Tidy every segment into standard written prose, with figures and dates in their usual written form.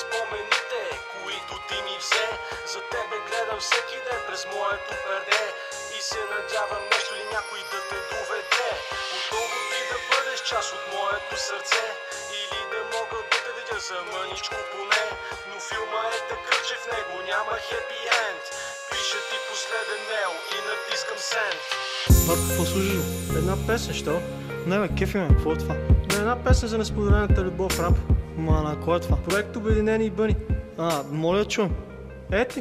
спомените, които ти ми взе. За тебе гледам всеки ден през моето перде и се надявам нещо или някой да те доведе. Отново ти да бъдеш част от моето сърце или да мога да те видя за мъничко поне. Но филма е такъв, че в него няма хепи енд. Пиша ти последен мейл и натискам сенд. Брат, какво служиш? Една песен, що? Не бе, кефи ме, какво е това? Една песен за несподелената любов, рап. Мана, кой е това? Проект Обединени и бъни. Моля да чуем. Ети.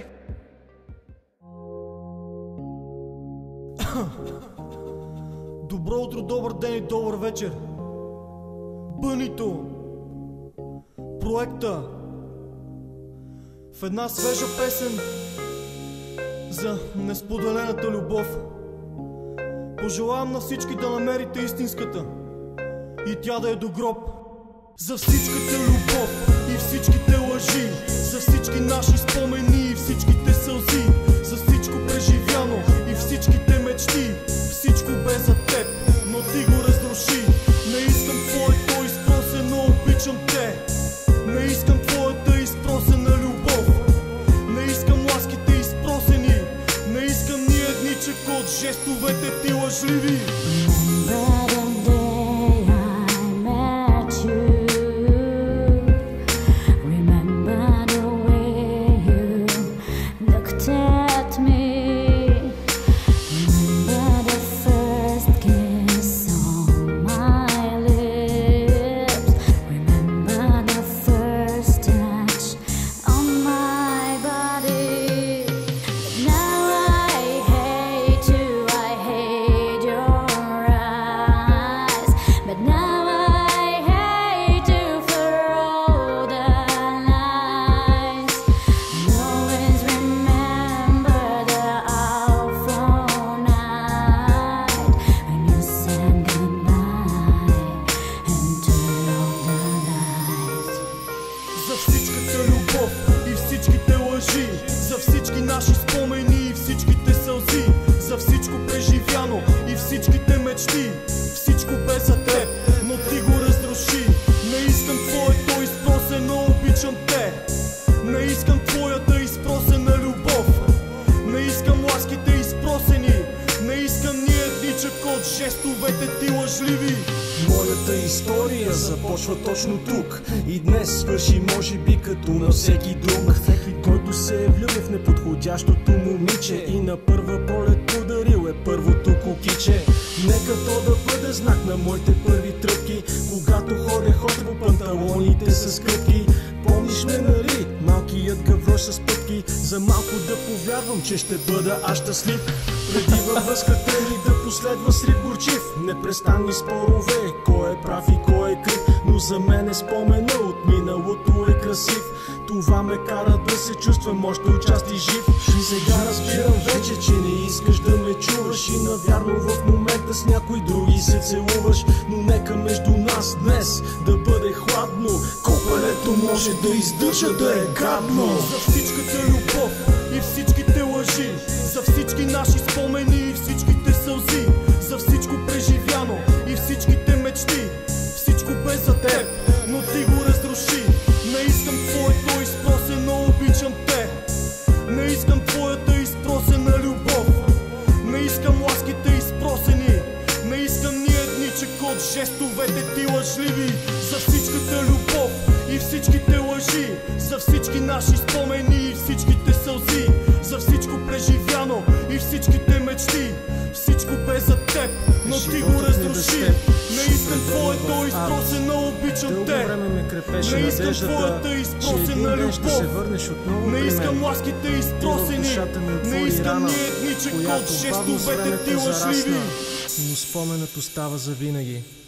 Добро утро, добър ден и добър вечер. Бънито. Проекта. В една свежа песен за несподелената любов. Пожелавам на всички да намерите истинската и тя да е до гроб. За всичката любов и всичките лъжи, за всички наши спомени и всичките сълзи, за всичко преживяно и всичките мечти. Всичко бе за теб, но ти го разруши. Не искам твоето изпросено, обичам те. Не искам твоята изпросена любов. Не искам ласките изпросени. Не искам ни едничък от жестовете ти лъжливи. За всички наши спомени и всичките сълзи, за всичко преживяно и всичките мечти. Всичко бе за теб, но ти го разруши. Не искам твоето изпросено, обичам те. Не искам твоята изпросена любов. Не искам ласките изпросени. Не искам ни едничък от жестовете ти лъжливи. Моята история започва точно тук и днес свърши може би като на всеки друг, който се е влюбил в неподходящото момиче и на първа пролет подарил е първото кукиче. Нека то да бъде знак на моите първи тръпки, когато ходех от по панталоните с кръпки. Помниш ме, нали, малкият гаврош с пътки? За малко да повярвам, че ще бъда аз щастлив. Преди във връзката ни да последва срив горчив. Непрестанни спорове, кой е прав и кой е крив. Но за мен е спомена от миналото е красив. Това ме кара да се чувствам още отчасти жив. И сега разбирам вече, че не искаш да ме чуваш. И навярно в момента с някой други се целуваш. Но нека между нас днес да бъде хладно. Копелето може да издържа да е гадно. За всичката любов и всичките лъжи, за всички наши спомени и всичките сълзи, за всичко преживяно и всичките мечти. Всичко бе за теб, но ти го разруши. Не искам твоето изпросено, обичам те. Не искам твоята изпросена любов. Не искам ласките изпросени. Не искам ни едничък от жестовете ти лъжливи. За всичката любов и всичките лъжи, за всички наши спомени и всичките сълзи, за всичко преживяно и всичките мечти. Всичко бе за теб, но ти го разруши. Не искам твоето изпросено, обичам те. Не искам твоята изпросена любов. Не искам ласките изпросени. Не искам ни едничък от жестовете ти лъжливи. Но споменът остава завинаги.